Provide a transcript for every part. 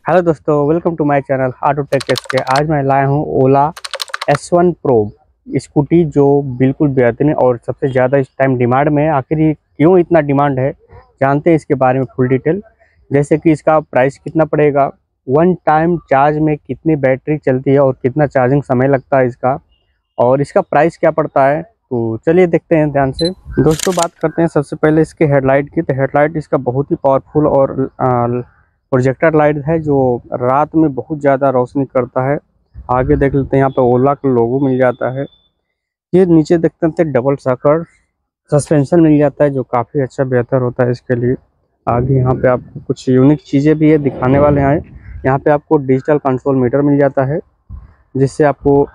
Hello दोस्तों, welcome to my channel auto tech के। आज मैं लाया हूँ ओला S1 प्रो स्कूटी, जो बिल्कुल बेहतरीन और सबसे ज़्यादा इस टाइम डिमांड में है। आखिर ये क्यों इतना डिमांड है, जानते हैं इसके बारे में फुल डिटेल। जैसे कि इसका प्राइस कितना पड़ेगा, वन टाइम चार्ज में कितनी बैटरी चलती है और कितना चार्जिंग समय लगता है इसका, और इसका प्राइस क्या पड़ता है। तो चलिए देखते हैं ध्यान से। दोस्तों, बात करते हैं सबसे पहले इसके हेडलाइट की। तो हेडलाइट इसका बहुत ही पावरफुल और प्रोजेक्टर लाइट है, जो रात में बहुत ज़्यादा रोशनी करता है। आगे देख लेते हैं, यहाँ पे ओला का लोगो मिल जाता है। ये नीचे देखते हैं डबल साकर सस्पेंशन मिल जाता है, जो काफ़ी अच्छा बेहतर होता है इसके लिए। आगे यहाँ पे आपको कुछ यूनिक चीज़ें भी है दिखाने वाले हैं। यहाँ पे आपको डिजिटल कंट्रोल मीटर मिल जाता है, जिससे आपको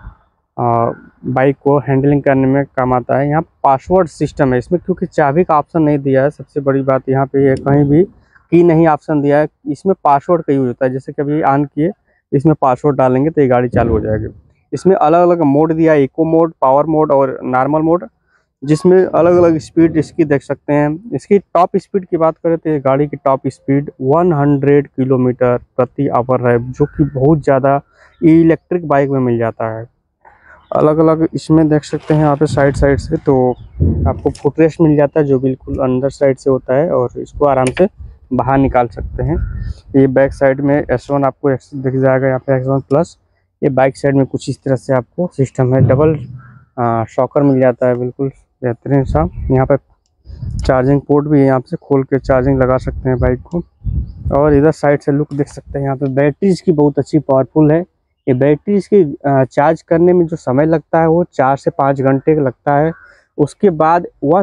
बाइक को हैंडलिंग करने में काम आता है। यहाँ पासवर्ड सिस्टम है इसमें, क्योंकि चाबी का ऑप्शन नहीं दिया है। सबसे बड़ी बात यहाँ पे कहीं भी की नहीं ऑप्शन दिया है, इसमें पासवर्ड का यूज होता है। जैसे कि अभी ऑन किए, इसमें पासवर्ड डालेंगे तो ये गाड़ी चालू हो जाएगी। इसमें अलग अलग मोड दिया है, इको मोड, पावर मोड और नॉर्मल मोड, जिसमें अलग अलग स्पीड इसकी देख सकते हैं। इसकी टॉप स्पीड की बात करें तो ये गाड़ी की टॉप स्पीड 100 किलोमीटर प्रति आवर है, जो कि बहुत ज़्यादा इलेक्ट्रिक बाइक में मिल जाता है। अलग अलग इसमें देख सकते हैं यहाँ पे साइड से तो आपको फुटरेस्ट मिल जाता है, जो बिल्कुल अंदर साइड से होता है, और इसको आराम से बाहर निकाल सकते हैं। ये बैक साइड में S1 आपको दिख जाएगा, यहाँ पे S1 प्लस। ये बाइक साइड में कुछ इस तरह से आपको सिस्टम है। डबल शॉकर मिल जाता है, बिल्कुल बेहतरीन सा। यहाँ पे चार्जिंग पोर्ट भी है, यहाँ से खोल के चार्जिंग लगा सकते हैं बाइक को। और इधर साइड से लुक देख सकते हैं। यहाँ पे बैटरी इसकी बहुत अच्छी पावरफुल है। ये बैटरी इसकी चार्ज करने में जो समय लगता है वो 4 से 5 घंटे लगता है। उसके बाद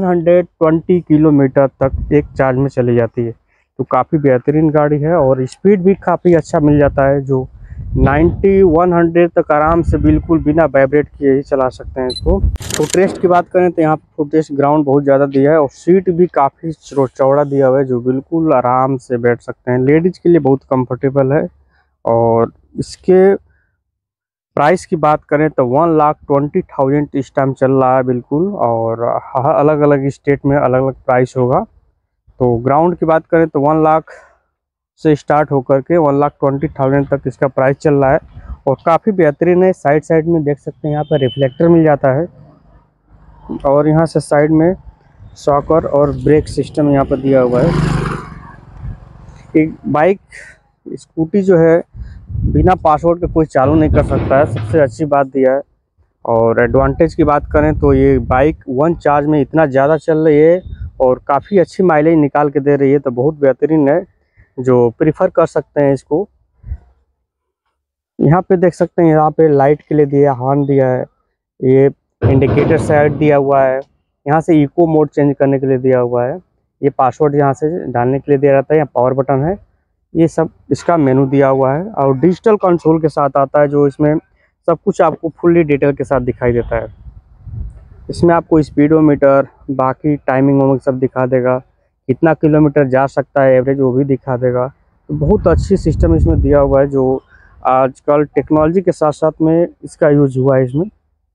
120 किलोमीटर तक एक चार्ज में चली जाती है। तो काफ़ी बेहतरीन गाड़ी है, और स्पीड भी काफ़ी अच्छा मिल जाता है, जो 90-100 तक आराम से बिल्कुल बिना वाइब्रेट किए ही चला सकते हैं इसको। फुटरेस्ट की बात करें तो यहाँ पर फुटरेस्ट ग्राउंड बहुत ज़्यादा दिया है, और सीट भी काफ़ी चौड़ा दिया हुआ है, जो बिल्कुल आराम से बैठ सकते हैं। लेडीज़ के लिए बहुत कंफर्टेबल है। और इसके प्राइस की बात करें तो 1,20,000 इस टाइम चल रहा है बिल्कुल, और अलग अलग स्टेट में अलग अलग प्राइस होगा। तो ग्राउंड की बात करें तो 1 लाख से स्टार्ट होकर के 1,20,000 तक इसका प्राइस चल रहा है, और काफ़ी बेहतरीन है। साइड में देख सकते हैं, यहाँ पर रिफ्लेक्टर मिल जाता है, और यहाँ से साइड में शॉकर और ब्रेक सिस्टम यहाँ पर दिया हुआ है। एक बाइक स्कूटी जो है बिना पासवर्ड के कोई चालू नहीं कर सकता है, सबसे अच्छी बात दिया है। और एडवांटेज की बात करें तो ये बाइक वन चार्ज में इतना ज़्यादा चल रही है, और काफ़ी अच्छी माइलेज निकाल के दे रही है। तो बहुत बेहतरीन है, जो प्रीफर कर सकते हैं इसको। यहाँ पे देख सकते हैं, यहाँ पे लाइट के लिए दिया, हॉर्न दिया है, ये इंडिकेटर साइड दिया हुआ है। यहाँ से इको मोड चेंज करने के लिए दिया हुआ है। ये पासवर्ड यहाँ से डालने के लिए दिया जाता है। यहाँ पावर बटन है, ये सब इसका मेनू दिया हुआ है, और डिजिटल कंसोल के साथ आता है, जो इसमें सब कुछ आपको फुल्ली डिटेल के साथ दिखाई देता है। इसमें आपको स्पीडोमीटर, बाकी टाइमिंग वाइमिंग सब दिखा देगा, कितना किलोमीटर जा सकता है एवरेज वो भी दिखा देगा। तो बहुत अच्छी सिस्टम इसमें दिया हुआ है, जो आजकल टेक्नोलॉजी के साथ साथ में इसका यूज हुआ है इसमें।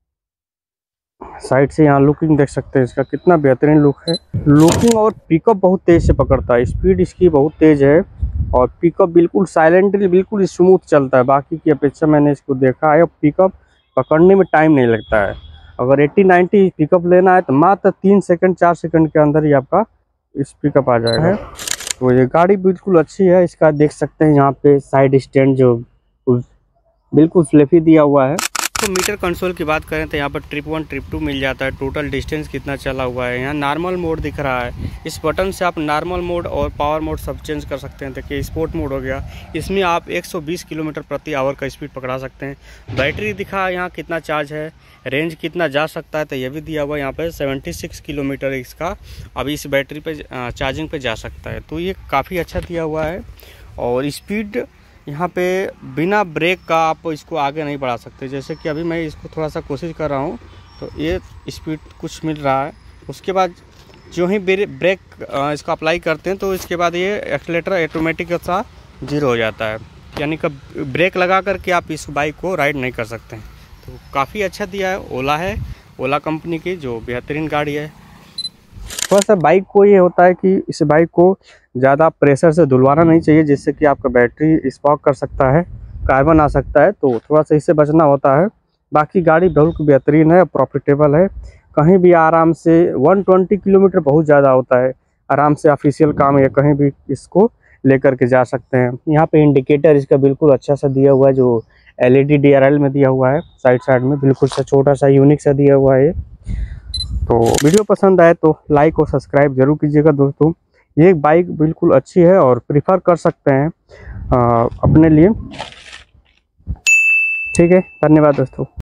साइड से यहाँ लुकिंग देख सकते हैं, इसका कितना बेहतरीन लुक है। लुकिंग और पिकअप बहुत तेज़ से पकड़ता है, स्पीड इसकी बहुत तेज़ है, और पिकअप बिल्कुल साइलेंटली बिल्कुल स्मूथ चलता है। बाकी की अपेक्षा मैंने इसको देखा है, और पिकअप पकड़ने में टाइम नहीं लगता है। अगर 80-90 पिकअप लेना है तो मात्र 3 सेकंड 4 सेकंड के अंदर ही आपका इस पिकअप आ जाएगा। तो ये गाड़ी बिल्कुल अच्छी है। इसका देख सकते हैं यहाँ पे साइड स्टैंड जो बिल्कुल फ्लफी दिया हुआ है। तो मीटर कंसोल की बात करें तो यहाँ पर ट्रिप 1 ट्रिप 2 मिल जाता है, टोटल डिस्टेंस कितना चला हुआ है। यहाँ नॉर्मल मोड दिख रहा है, इस बटन से आप नॉर्मल मोड और पावर मोड सब चेंज कर सकते हैं। देखिए स्पोर्ट मोड हो गया, इसमें आप 120 किलोमीटर प्रति आवर का स्पीड पकड़ा सकते हैं। बैटरी दिखा यहाँ कितना चार्ज है, रेंज कितना जा सकता है, तो ये भी दिया हुआ है यहाँ पर 76 किलोमीटर इसका अभी इस बैटरी पर चार्जिंग पर जा सकता है। तो ये काफ़ी अच्छा दिया हुआ है, और स्पीड यहाँ पे बिना ब्रेक का आप इसको आगे नहीं बढ़ा सकते। जैसे कि अभी मैं इसको थोड़ा सा कोशिश कर रहा हूँ, तो ये स्पीड कुछ मिल रहा है। उसके बाद जो ही ब्रेक इसको अप्लाई करते हैं, तो इसके बाद ये एक्सीलरेटर ऑटोमेटिक सा 0 हो जाता है, यानी कि ब्रेक लगा करके आप इस बाइक को राइड नहीं कर सकते हैं। तो काफ़ी अच्छा दिया है। ओला है, ओला कंपनी की, जो बेहतरीन गाड़ी है। थोड़ा सा बाइक को ये होता है कि इस बाइक को ज़्यादा प्रेशर से धुलवाना नहीं चाहिए, जिससे कि आपका बैटरी स्पार्क कर सकता है, कार्बन आ सकता है, तो थोड़ा सा इससे बचना होता है। बाकी गाड़ी बहुत बेहतरीन है, प्रॉफिटेबल है, कहीं भी आराम से 120 किलोमीटर बहुत ज़्यादा होता है, आराम से ऑफिशियल काम या कहीं भी इसको लेकर के जा सकते हैं। यहाँ पे इंडिकेटर इसका बिल्कुल अच्छा सा दिया हुआ है, जो LED DRL में दिया हुआ है, साइड में बिल्कुल सा छोटा सा यूनिक सा दिया हुआ है। तो वीडियो पसंद आए तो लाइक और सब्सक्राइब जरूर कीजिएगा दोस्तों। ये बाइक बिल्कुल अच्छी है और प्रिफर कर सकते हैं अपने लिए। ठीक है, धन्यवाद दोस्तों।